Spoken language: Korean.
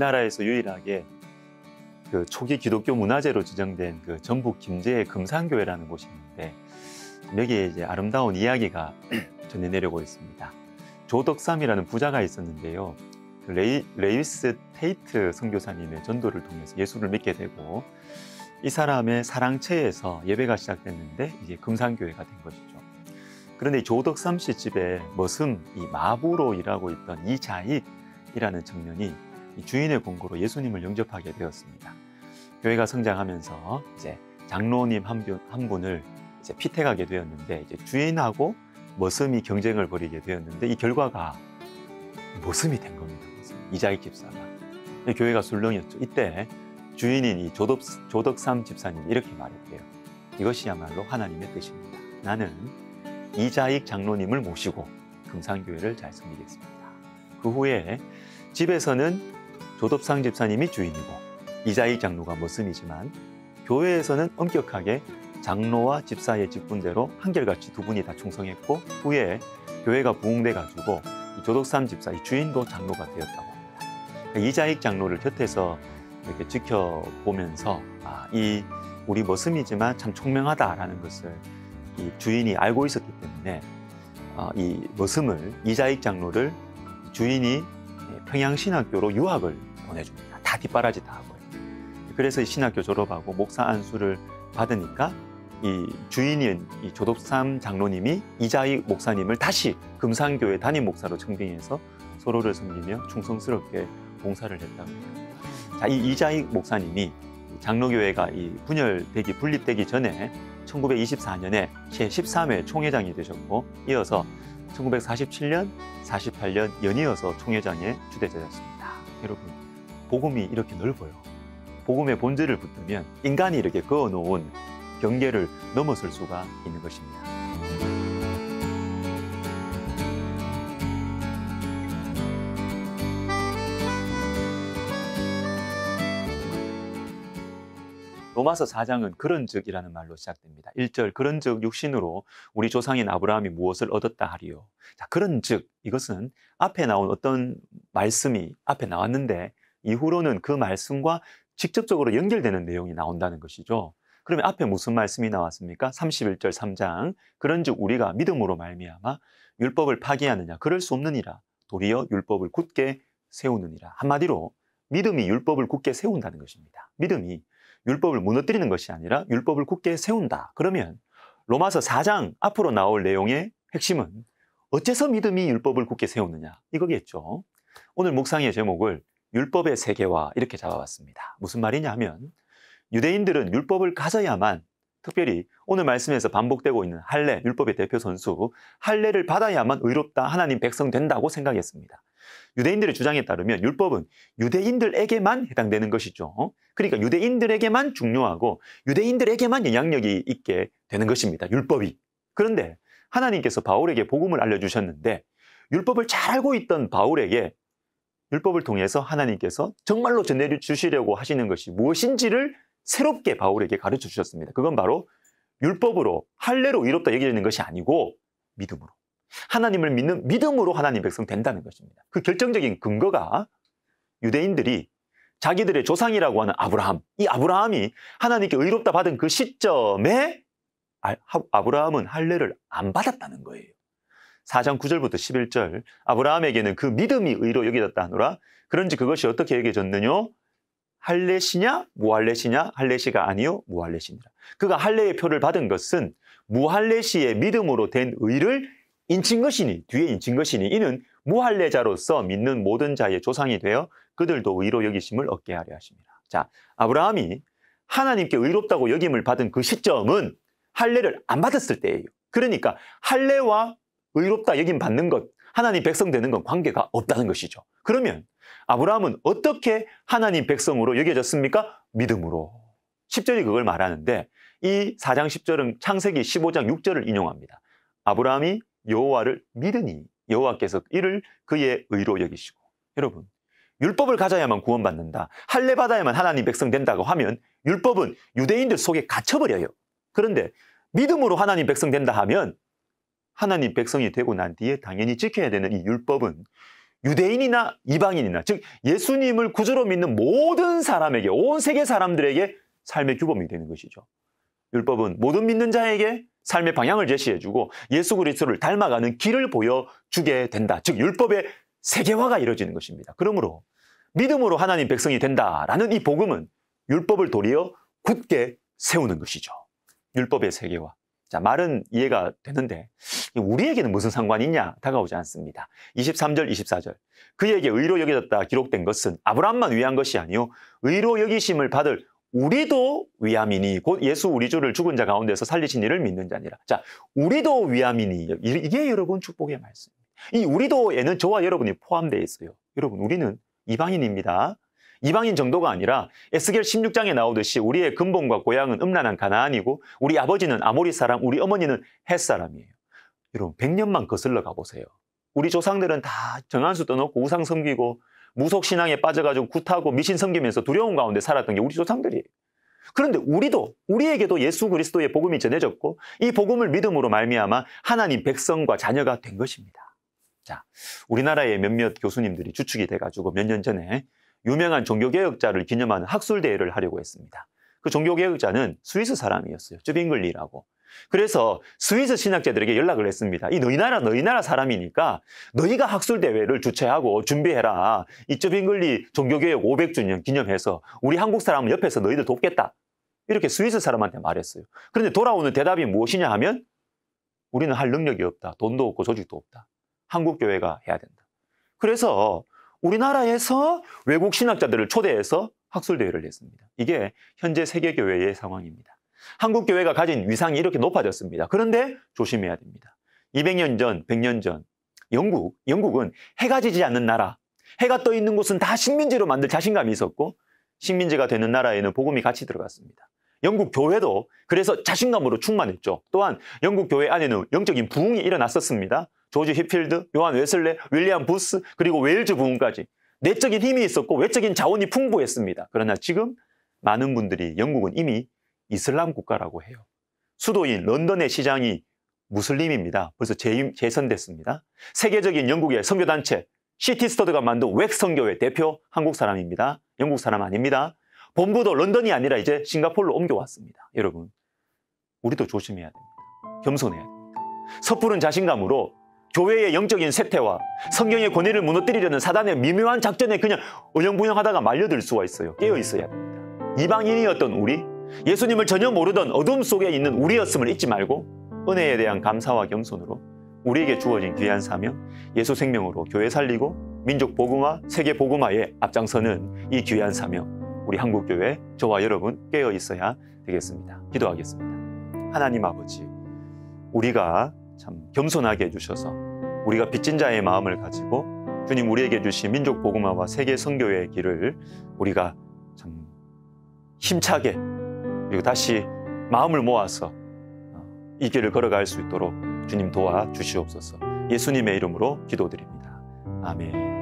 우리나라에서 유일하게 그 초기 기독교 문화재로 지정된 그 전북 김제의 금산교회라는 곳이 있는데 여기에 이제 아름다운 이야기가 전해 내려오고 있습니다. 조덕삼이라는 부자가 있었는데요. 그 레이스 테이트 선교사님의 전도를 통해서 예수를 믿게 되고 이 사람의 사랑채에서 예배가 시작됐는데 이제 금산교회가 된 것이죠. 그런데 이 조덕삼 씨 집에 머슴 이 마부로 일하고 있던 이자익이라는 청년이 이 주인의 공고로 예수님을 영접하게 되었습니다. 교회가 성장하면서 이제 장로님 한 분을 이제 피택하게 되었는데 이제 주인하고 머슴이 경쟁을 벌이게 되었는데 이 결과가 머슴이 된 겁니다. 이자익 집사가. 교회가 술렁였죠. 이때 주인인 이 조덕삼 집사님이 이렇게 말했대요. 이것이야말로 하나님의 뜻입니다. 나는 이자익 장로님을 모시고 금산교회를 잘 섬기겠습니다. 그 후에 집에서는 조덕삼 집사님이 주인이고 이자익 장로가 머슴이지만 교회에서는 엄격하게 장로와 집사의 직분대로 한결같이 두 분이 다 충성했고 후에 교회가 부흥돼가지고 이 조덕삼 집사 이 주인도 장로가 되었다고 합니다. 이자익 장로를 곁에서 이렇게 지켜보면서 이 우리 머슴이지만 참 총명하다라는 것을 이 주인이 알고 있었기 때문에 이 머슴을 이자익 장로를 주인이 평양신학교로 유학을 보내줍니다. 다 뒷바라지 다 하고요. 그래서 이 신학교 졸업하고 목사 안수를 받으니까 이 주인인 이 조덕삼 장로님이 이자익 목사님을 다시 금산교회 담임 목사로 청빙해서 서로를 섬기며 충성스럽게 봉사를 했다고 해요. 자, 이 이자익 목사님이 장로교회가 이 분립되기 전에 1924년에 제13회 총회장이 되셨고 이어서 1947년, 48년 연이어서 총회장에 추대되셨습니다. 여러분, 복음이 이렇게 넓어요. 복음의 본질을 붙들면 인간이 이렇게 그어놓은 경계를 넘어설 수가 있는 것입니다. 로마서 4장은 그런즉이라는 말로 시작됩니다. 1절 그런즉 육신으로 우리 조상인 아브라함이 무엇을 얻었다 하리요. 자, 그런즉 이것은 앞에 나온 어떤 말씀이 앞에 나왔는데 이후로는 그 말씀과 직접적으로 연결되는 내용이 나온다는 것이죠. 그러면 앞에 무슨 말씀이 나왔습니까? 31절 3장 그런즉 우리가 믿음으로 말미암아 율법을 파기하느냐 그럴 수 없느니라 도리어 율법을 굳게 세우느니라. 한마디로 믿음이 율법을 굳게 세운다는 것입니다. 믿음이 율법을 무너뜨리는 것이 아니라 율법을 굳게 세운다. 그러면 로마서 4장 앞으로 나올 내용의 핵심은 어째서 믿음이 율법을 굳게 세우느냐 이거겠죠. 오늘 묵상의 제목을 율법의 세계화 이렇게 잡아봤습니다. 무슨 말이냐 하면 유대인들은 율법을 가져야만 특별히 오늘 말씀에서 반복되고 있는 할례, 율법의 대표 선수 할례를 받아야만 의롭다 하나님 백성 된다고 생각했습니다. 유대인들의 주장에 따르면 율법은 유대인들에게만 해당되는 것이죠. 그러니까 유대인들에게만 중요하고 유대인들에게만 영향력이 있게 되는 것입니다. 율법이. 그런데 하나님께서 바울에게 복음을 알려주셨는데 율법을 잘 알고 있던 바울에게 율법을 통해서 하나님께서 정말로 전해주시려고 하시는 것이 무엇인지를 새롭게 바울에게 가르쳐 주셨습니다. 그건 바로 율법으로 할례로 의롭다 여기는 것이 아니고 믿음으로. 하나님을 믿는 믿음으로 하나님 백성 된다는 것입니다. 그 결정적인 근거가 유대인들이 자기들의 조상이라고 하는 아브라함, 이 아브라함이 하나님께 의롭다 받은 그 시점에 아브라함은 할례를 안 받았다는 거예요. 4장 9절부터 11절 아브라함에게는 그 믿음이 의로 여겨졌다 하노라. 그런지 그것이 어떻게 여겨졌느냐? 할례시냐 무할례시냐? 할례시가 아니요 무할례시니라. 그가 할례의 표를 받은 것은 무할례시의 믿음으로 된 의를 인친 것이니 뒤에 인친 것이니 이는 무할례자로서 믿는 모든 자의 조상이 되어 그들도 의로 여기심을 얻게 하려 하십니다. 자, 아브라함이 하나님께 의롭다고 여김을 받은 그 시점은 할례를 안 받았을 때예요. 그러니까 할례와 의롭다 여김 받는 것, 하나님 백성 되는 건 관계가 없다는 것이죠. 그러면 아브라함은 어떻게 하나님 백성으로 여겨졌습니까? 믿음으로. 10절이 그걸 말하는데 이 4장 10절은 창세기 15장 6절을 인용합니다. 아브라함이 여호와를 믿으니 여호와께서 이를 그의 의로 여기시고. 여러분, 율법을 가져야만 구원받는다. 할례 받아야만 하나님 백성 된다고 하면 율법은 유대인들 속에 갇혀버려요. 그런데 믿음으로 하나님 백성 된다 하면 하나님 백성이 되고 난 뒤에 당연히 지켜야 되는 이 율법은 유대인이나 이방인이나, 즉 예수님을 구주로 믿는 모든 사람에게, 온 세계 사람들에게 삶의 규범이 되는 것이죠. 율법은 모든 믿는 자에게 삶의 방향을 제시해주고 예수 그리스도를 닮아가는 길을 보여주게 된다. 즉 율법의 세계화가 이루어지는 것입니다. 그러므로 믿음으로 하나님 백성이 된다라는 이 복음은 율법을 도리어 굳게 세우는 것이죠. 율법의 세계화. 자, 말은 이해가 되는데 우리에게는 무슨 상관이 있냐? 다가오지 않습니다. 23절, 24절. 그에게 의로 여겨졌다 기록된 것은 아브라함만 위한 것이 아니요 의로 여기심을 받을 우리도 위함이니, 곧 예수 우리 주를 죽은 자 가운데서 살리신 이를 믿는 자니라. 자, 우리도 위함이니, 이게 여러분 축복의 말씀입니다. 이 우리도에는 저와 여러분이 포함되어 있어요. 여러분, 우리는 이방인입니다. 이방인 정도가 아니라 에스겔 16장에 나오듯이 우리의 근본과 고향은 음란한 가나안이고 우리 아버지는 아모리 사람, 우리 어머니는 헷 사람이에요. 여러분, 100년만 거슬러 가보세요. 우리 조상들은 다 정한수 떠놓고 우상 섬기고 무속신앙에 빠져가지고 굿하고 미신 섬기면서 두려움 가운데 살았던 게 우리 조상들이에요. 그런데 우리에게도 예수 그리스도의 복음이 전해졌고 이 복음을 믿음으로 말미암아 하나님 백성과 자녀가 된 것입니다. 자, 우리나라의 몇몇 교수님들이 주축이 돼가지고 몇 년 전에 유명한 종교개혁자를 기념하는 학술대회를 하려고 했습니다. 그 종교개혁자는 스위스 사람이었어요. 쯔빙글리라고. 그래서 스위스 신학자들에게 연락을 했습니다. 너희 나라 사람이니까 너희가 학술대회를 주최하고 준비해라. 이 쯔빙글리 종교개혁 500주년 기념해서 우리 한국 사람은 옆에서 너희들 돕겠다. 이렇게 스위스 사람한테 말했어요. 그런데 돌아오는 대답이 무엇이냐 하면 우리는 할 능력이 없다. 돈도 없고 조직도 없다. 한국교회가 해야 된다. 그래서 우리나라에서 외국 신학자들을 초대해서 학술대회를 했습니다. 이게 현재 세계교회의 상황입니다. 한국교회가 가진 위상이 이렇게 높아졌습니다. 그런데 조심해야 됩니다. 200년 전, 100년 전 영국은 해가 지지 않는 나라, 해가 떠 있는 곳은 다 식민지로 만들 자신감이 있었고 식민지가 되는 나라에는 복음이 같이 들어갔습니다. 영국 교회도 그래서 자신감으로 충만했죠. 또한 영국 교회 안에는 영적인 부흥이 일어났었습니다. 조지 휘필드, 요한 웨슬레, 윌리엄 부스, 그리고 웨일즈 부흥까지 내적인 힘이 있었고 외적인 자원이 풍부했습니다. 그러나 지금 많은 분들이 영국은 이미 이슬람 국가라고 해요. 수도인 런던의 시장이 무슬림입니다. 벌써 재선됐습니다. 세계적인 영국의 선교단체 시티스터드가 만든 웩 선교회 대표 한국 사람입니다. 영국 사람 아닙니다. 본부도 런던이 아니라 이제 싱가포르로 옮겨왔습니다. 여러분, 우리도 조심해야 됩니다. 겸손해야 됩니다. 섣부른 자신감으로 교회의 영적인 쇠퇴와 성경의 권위를 무너뜨리려는 사단의 미묘한 작전에 그냥 어영부영하다가 말려들 수가 있어요. 깨어 있어야 됩니다. 이방인이었던 우리, 예수님을 전혀 모르던 어둠 속에 있는 우리였음을 잊지 말고 은혜에 대한 감사와 겸손으로 우리에게 주어진 귀한 사명, 예수 생명으로 교회 살리고 민족 복음화, 세계 복음화에 앞장서는 이 귀한 사명, 우리 한국교회, 저와 여러분 깨어 있어야 되겠습니다. 기도하겠습니다. 하나님 아버지, 우리가 참 겸손하게 해주셔서 우리가 빚진 자의 마음을 가지고 주님 우리에게 주신 민족 복음화와 세계 선교의 길을 우리가 참 힘차게 그리고 다시 마음을 모아서 이 길을 걸어갈 수 있도록 주님 도와주시옵소서. 예수님의 이름으로 기도드립니다. 아멘.